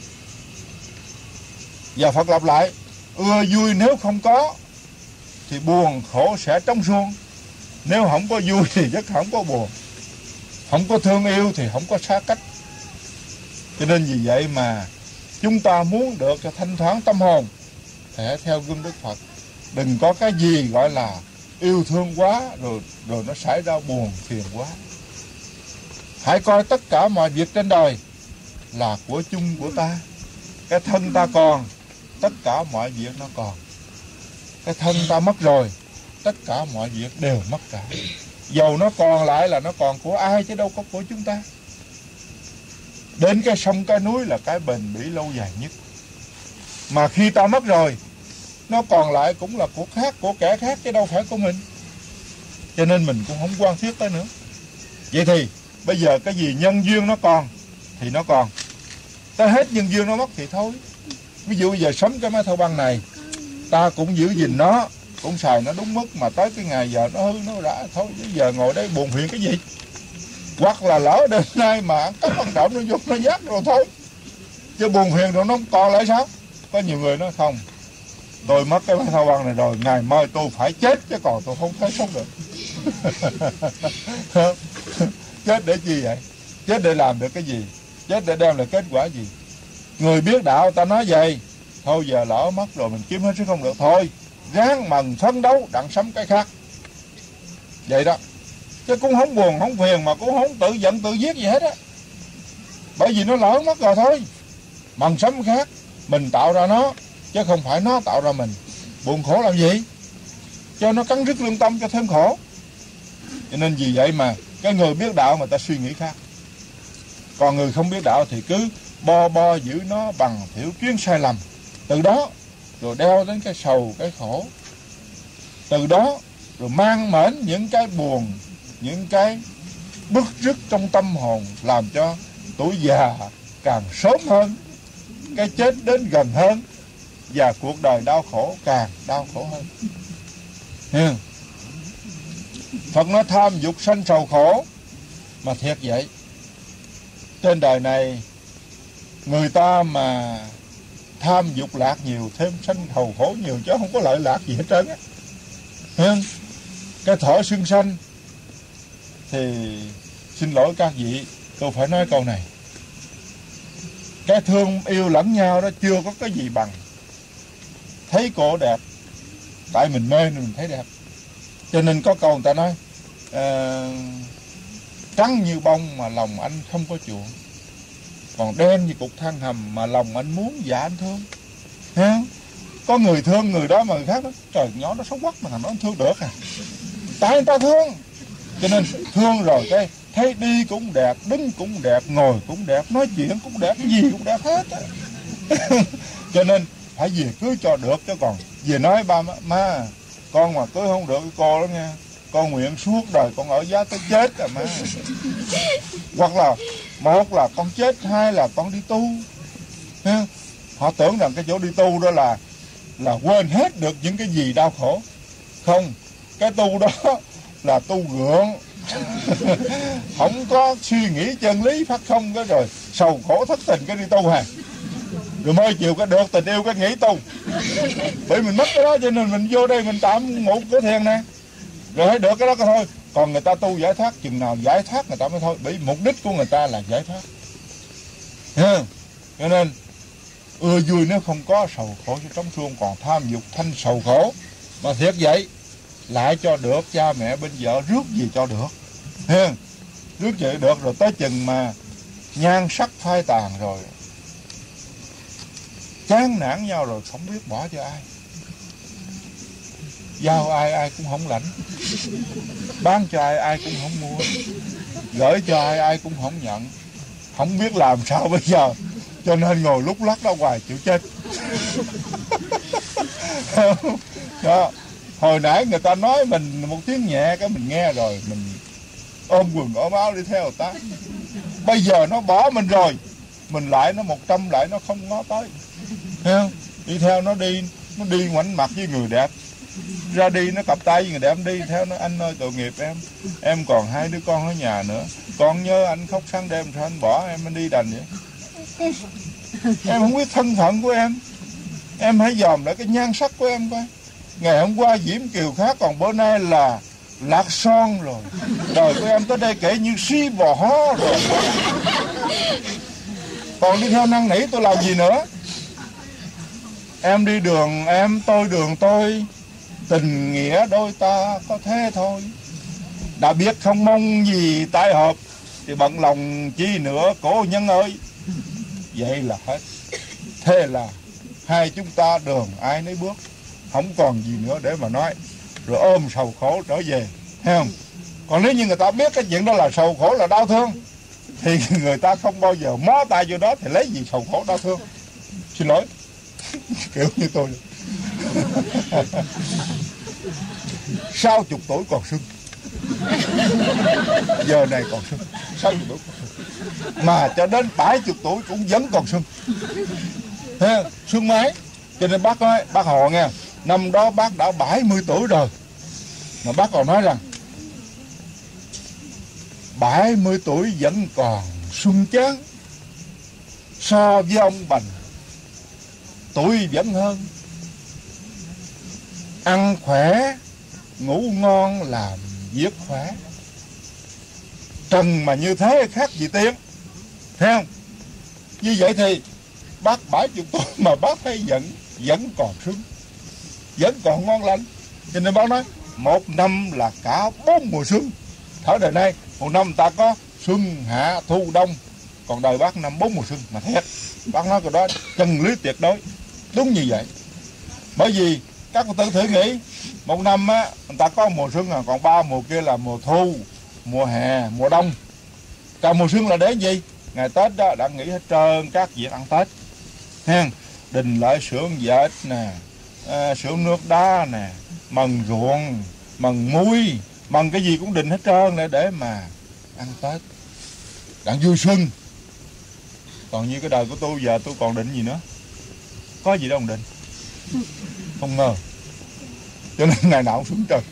Và Phật lặp lại, ưa vui nếu không có thì buồn khổ sẽ trống suông. Nếu không có vui thì rất không có buồn. Không có thương yêu thì không có xa cách. Cho nên vì vậy mà chúng ta muốn được cho thanh thoáng tâm hồn thì hãy theo gương Đức Phật. Đừng có cái gì gọi là yêu thương quá rồi rồi nó xảy ra buồn phiền quá. Hãy coi tất cả mọi việc trên đời là của chung của ta. Cái thân ta còn, tất cả mọi việc nó còn. Cái thân ta mất rồi, tất cả mọi việc đều mất cả. Dầu nó còn lại là nó còn của ai chứ đâu có của chúng ta. Đến cái sông cái núi là cái bền bỉ lâu dài nhất. Mà khi ta mất rồi, nó còn lại cũng là của khác, của kẻ khác chứ đâu phải của mình. Cho nên mình cũng không quan thiết tới nữa. Vậy thì bây giờ cái gì nhân duyên nó còn thì nó còn, ta hết nhân duyên nó mất thì thôi. Ví dụ bây giờ sống cái máy thâu băng này, ta cũng giữ gìn nó, cũng xài nó đúng mức, mà tới cái ngày giờ nó hư nó rã thôi. Chứ giờ ngồi đây buồn phiền cái gì. Hoặc là lỡ đến nay mà các quan trọng nó vô nó dắt rồi thôi, chứ buồn phiền rồi nó không còn lại sao. Có nhiều người nói không, tôi mất cái máy thâu băng này rồi, ngày mai tôi phải chết chứ còn tôi không thấy sống được. Chết để chi vậy? Chết để làm được cái gì? Chết để đem lại kết quả gì? Người biết đạo ta nói vậy, thôi giờ lỡ mất rồi mình kiếm hết sức không được, thôi ráng mần phấn đấu đặng sống cái khác. Vậy đó. Chứ cũng không buồn không phiền, mà cũng không tự giận tự giết gì hết á. Bởi vì nó lỡ mất rồi thôi. Mần sống khác, mình tạo ra nó chứ không phải nó tạo ra mình. Buồn khổ làm gì? Cho nó cắn rứt lương tâm cho thêm khổ. Cho nên vì vậy mà cái người biết đạo mà ta suy nghĩ khác. Còn người không biết đạo thì cứ bo bo giữ nó bằng thiểu kiến sai lầm. Từ đó rồi đeo đến cái sầu cái khổ. Từ đó rồi mang mến những cái buồn, những cái bức rứt trong tâm hồn, làm cho tuổi già càng sớm hơn, cái chết đến gần hơn, và cuộc đời đau khổ càng đau khổ hơn. Hmm. Phật nói tham dục sanh sầu khổ, mà thiệt vậy. Trên đời này người ta mà tham dục lạc nhiều, thêm sanh sầu khổ nhiều, chứ không có lợi lạc gì hết trơn á. Hmm. Cái thọ xương sanh thì xin lỗi các vị, tôi phải nói câu này. Cái thương yêu lẫn nhau đó chưa có cái gì bằng. Thấy cô đẹp, tại mình mê nên mình thấy đẹp. Cho nên có câu người ta nói uh, trắng như bông mà lòng anh không có chuộng, còn đen như cục than hầm mà lòng anh muốn dạ anh thương. Thấy không? Có người thương người đó mà người khác đó, trời nhỏ nó xấu quắc mà thằng nó thương được à. Tại người ta thương. Cho nên thương rồi cái thấy đi cũng đẹp, đứng cũng đẹp, ngồi cũng đẹp, nói chuyện cũng đẹp, gì cũng đẹp hết. Cho nên phải về cưới cho được, chứ còn về nói ba má, má con mà cưới không được với cô đó nha, con nguyện suốt đời con ở giá tới chết à má. Hoặc là một là con chết, hai là con đi tu. Họ tưởng rằng cái chỗ đi tu đó là là quên hết được những cái gì đau khổ. Không, cái tu đó là tu gượng. Không có suy nghĩ chân lý phát không cái rồi sầu khổ thất tình cái đi tu hà. Rồi mới chiều cái được tình yêu cái nghĩ tu. Bởi mình mất cái đó cho nên mình vô đây mình tạm ngủ cửa thiền nè. Rồi hãy được cái đó thôi. Còn người ta tu giải thoát, chừng nào giải thoát người ta mới thôi. Bởi mục đích của người ta là giải thoát. Yeah. Cho nên ưa vui nếu không có sầu khổ cho trống suông, còn tham dục thanh sầu khổ. Mà thiệt vậy, lại cho được cha mẹ bên vợ rước gì cho được. Yeah. Rước vậy được rồi tới chừng mà nhan sắc phai tàn rồi, chán nản nhau rồi không biết bỏ cho ai. giao ai ai cũng không lãnh, bán cho ai ai cũng không mua, gửi cho ai ai cũng không nhận. Không biết làm sao bây giờ, cho nên ngồi lúc lắc đó hoài chịu chết. Đó. Hồi nãy người ta nói mình một tiếng nhẹ cái mình nghe rồi, mình ôm quần ôm áo đi theo người ta. Bây giờ nó bỏ mình rồi, mình lại nó một trăm lại nó không ngó tới. Thấy không? Đi theo nó đi, nó đi ngoảnh mặt với người đẹp, ra đi nó cặp tay với người đẹp, đi theo nó. Anh ơi tội nghiệp em, em còn hai đứa con ở nhà nữa, con nhớ anh khóc sáng đêm, sao anh bỏ em anh đi đành vậy? Em không biết thân phận của em, em hãy dòm lại cái nhan sắc của em coi. Ngày hôm qua Diễm Kiều khác, còn bữa nay là Lạc Son rồi. Đời của em tới đây kể như si bò hó rồi. Còn đi theo năn nỉ tôi làm gì nữa? Em đi đường em, tôi đường tôi, tình nghĩa đôi ta có thế thôi. Đã biết không mong gì tai hợp, thì bận lòng chi nữa cổ nhân ơi. Vậy là hết. Thế là hai chúng ta đường ai nấy bước, không còn gì nữa để mà nói, rồi ôm sầu khổ trở về, thấy không? Còn nếu như người ta biết cái chuyện đó là sầu khổ, là đau thương, thì người ta không bao giờ mó tay vô đó, thì lấy gì sầu khổ đau thương. Xin lỗi. Kiểu như tôi. Sáu chục tuổi còn sưng, giờ này còn sưng. Sáu chục tuổi còn sưng, mà cho đến bảy chục tuổi cũng vẫn còn sưng. Thế sưng máy. Cho nên bác nói, bác Hồ nghe, năm đó bác đã bảy mươi tuổi rồi, mà bác còn nói rằng bảy mươi tuổi vẫn còn sung chán, so với ông Bành tuổi vẫn hơn. Ăn khỏe, ngủ ngon, làm việc khỏe. Trần mà như thế khác gì tiếng, thấy không? Như vậy thì bác bảy chục tuổi mà bác thấy vẫn vẫn còn sướng, vẫn còn ngon lành. Cho nên bác nói một năm là cả bốn mùa xuân. Thở đời nay một năm người ta có xuân hạ thu đông, còn đời bác năm bốn mùa xuân. Mà thiệt, bác nói cái đó chân lý tuyệt đối, đúng như vậy. Bởi vì các con tự thử nghĩ, một năm á người ta có mùa xuân, à, còn ba mùa kia là mùa thu, mùa hè, mùa đông. Còn mùa xuân là để gì? Ngày Tết đó đã nghĩ hết trơn các việc ăn Tết, ha. Đình lại xưởng dệt nè, à, xưởng nước đá nè, mần ruộng, mần muối, mần cái gì cũng định hết trơn để để mà ăn Tết, đặng vui xuân. Còn như cái đời của tôi giờ tôi còn định gì nữa? Có gì đâu còn định, không ngờ. Cho nên ngày nào cũng xuống trời.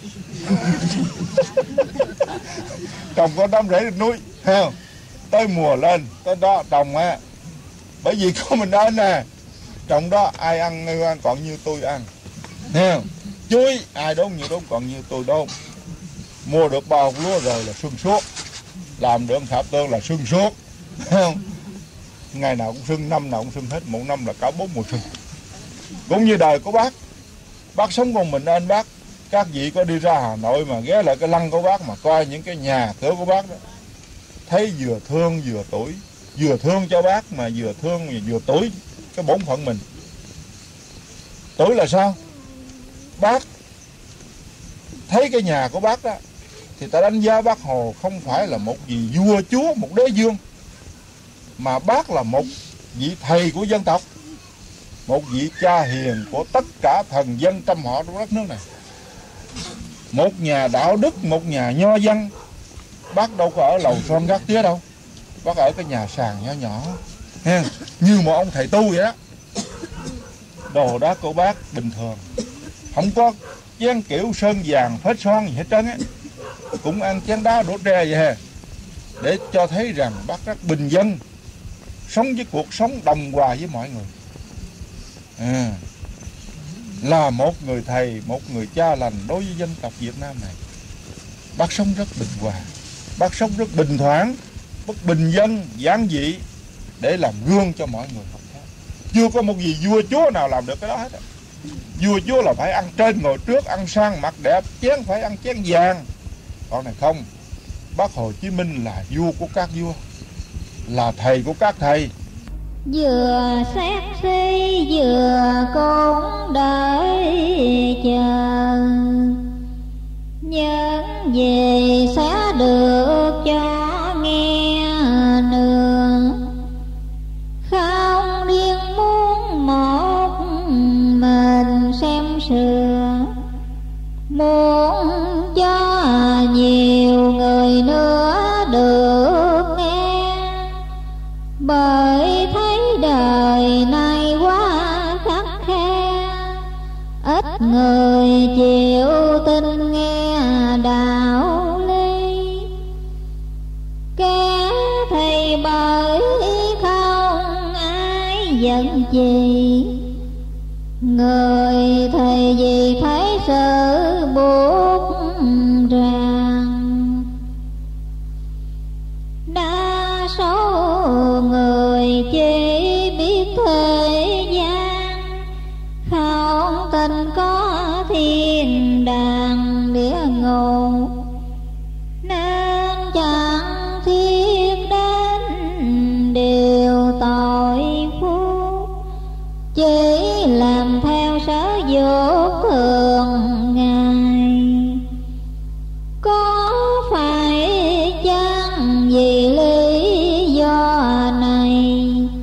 Trồng có đám rễ trên núi, thấy không? Tới mùa lên, tới đó trồng á. Bởi vì có mình ơn nè, trồng đó ai ăn như ăn còn như tôi ăn, thấy không? Chuối ai đốn như đốn còn như tôi đốn. Mua được bao lúa rồi là sưng suốt, làm được thạp tương là sưng suốt, thấy không? Ngày nào cũng sưng, năm nào cũng sưng hết, một năm là cả bốn mùa sưng. Cũng như đời của bác, bác sống con mình anh bác. Các vị có đi ra Hà Nội mà ghé lại cái lăng của bác mà coi những cái nhà cửa của bác đó, thấy vừa thương vừa tuổi, vừa thương cho bác mà vừa thương mà vừa tuổi cái bổn phận mình. Tuổi là sao? Bác thấy cái nhà của bác đó thì ta đánh giá bác Hồ không phải là một vị vua chúa, một đế vương, mà bác là một vị thầy của dân tộc, một vị cha hiền của tất cả thần dân trăm họ trong đất nước này, một nhà đạo đức, một nhà nho văn. Bác đâu có ở lầu son gác tía đâu, bác ở cái nhà sàn nhỏ nhỏ, ha, như một ông thầy tu vậy đó. Đồ đá của bác bình thường, không có chén kiểu sơn vàng phết son gì hết trơn á, cũng ăn chén đá đổ tre vậy ha, để cho thấy rằng bác rất bình dân, sống với cuộc sống đồng hòa với mọi người, à, là một người thầy, một người cha lành đối với dân tộc Việt Nam này. Bác sống rất bình hòa, bác sống rất bình thoảng, bác bình dân, giản dị, để làm gương cho mọi người học theo. Chưa có một gì vua chúa nào làm được cái đó hết. Vua chúa là phải ăn trên ngồi trước, ăn sang mặc đẹp, chén phải ăn chén vàng. Còn này không, bác Hồ Chí Minh là vua của các vua, là thầy của các thầy. Vừa xét suy vừa cũng đợi chờ, sửa, muốn cho nhiều người nữa được nghe. Bởi thấy đời này quá khắc khe, ít người chịu tin nghe đạo lý. Kẻ thì bởi không ai giận gì, người thì vì thấy sự buộc ràng. Đa số người chỉ biết thế gian, không tin có thiên đàng địa ngục, nên chẳng thiết đến điều tội phúc, chỉ làm theo sở dục thường ngày. Có phải chăng vì lý do này?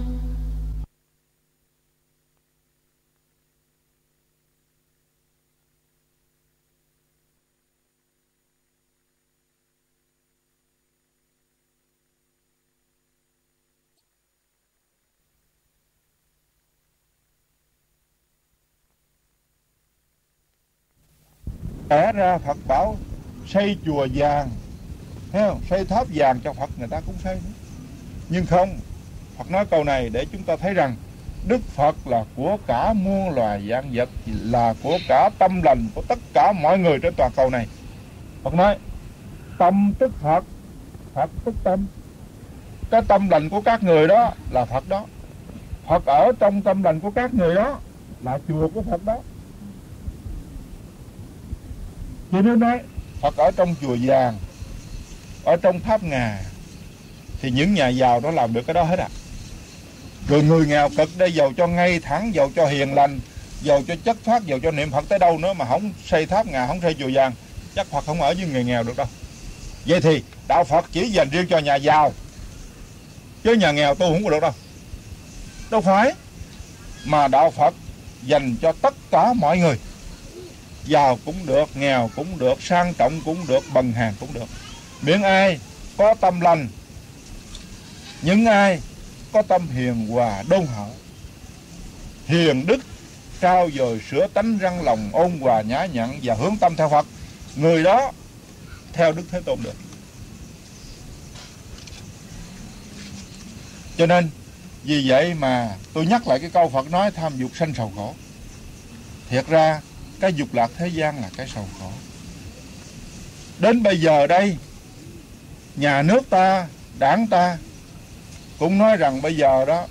Lẽ ra Phật bảo xây chùa vàng, thấy không? Xây tháp vàng cho Phật người ta cũng xây nữa. Nhưng không, Phật nói câu này để chúng ta thấy rằng Đức Phật là của cả muôn loài vạn vật, là của cả tâm lành của tất cả mọi người trên toàn cầu này. Phật nói tâm tức Phật, Phật tức tâm. Cái tâm lành của các người đó là Phật đó. Phật ở trong tâm lành của các người đó là chùa của Phật đó. Cho nên nói Phật ở trong chùa vàng, ở trong tháp ngà, thì những nhà giàu nó làm được cái đó hết à. Rồi người nghèo cực đây, giàu cho ngay thẳng, giàu cho hiền lành, giàu cho chất phát, giàu cho niệm Phật tới đâu nữa mà không xây tháp ngà, không xây chùa vàng, chắc Phật không ở với người nghèo được đâu. Vậy thì đạo Phật chỉ dành riêng cho nhà giàu, chứ nhà nghèo tu không có được đâu. Đâu phải, mà đạo Phật dành cho tất cả mọi người. Giàu cũng được, nghèo cũng được, sang trọng cũng được, bần hàn cũng được. Miễn ai có tâm lành, những ai có tâm hiền hòa đôn hậu, hiền đức, trao dồi sửa tánh răng lòng, ôn hòa nhã nhặn và hướng tâm theo Phật, người đó theo Đức Thế Tôn được. Cho nên vì vậy mà tôi nhắc lại cái câu Phật nói tham dục sanh sầu khổ. Thiệt ra cái dục lạc thế gian là cái sầu khổ. Đến bây giờ đây, nhà nước ta, đảng ta cũng nói rằng bây giờ đó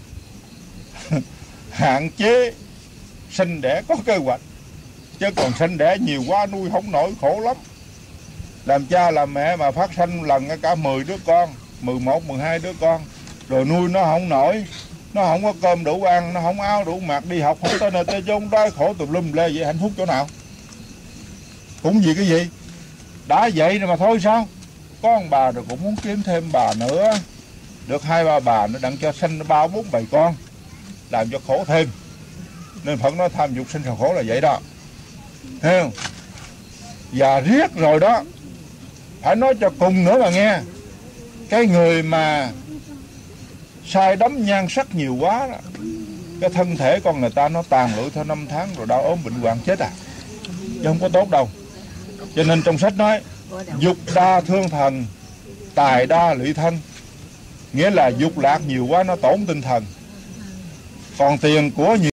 hạn chế sinh đẻ có kế hoạch, chứ còn sinh đẻ nhiều quá nuôi không nổi, khổ lắm. Làm cha làm mẹ mà phát sanh lần cả mười đứa con, mười một, mười hai đứa con, rồi nuôi nó không nổi, nó không có cơm đủ ăn, nó không áo đủ mặc, đi học không tới nơi tới chốn, đói khổ tùm lum lê, vậy hạnh phúc chỗ nào? Cũng vì cái gì? Đã vậy rồi mà thôi sao? Có ông bà rồi cũng muốn kiếm thêm bà nữa, được hai ba bà nó đặng cho sinh ba bốn bầy con, làm cho khổ thêm. Nên Phật nói tham dục sinh sầu khổ là vậy đó, thấy không? Và riết rồi đó, phải nói cho cùng nữa mà nghe, cái người mà sai đắm nhan sắc nhiều quá đó, cái thân thể con người ta nó tàn lụi theo năm tháng rồi đau ốm bệnh hoạn chết à, chứ không có tốt đâu. Cho nên trong sách nói dục đa thương thần, tài đa lụy thân, nghĩa là dục lạc nhiều quá nó tổn tinh thần, còn tiền của nhiều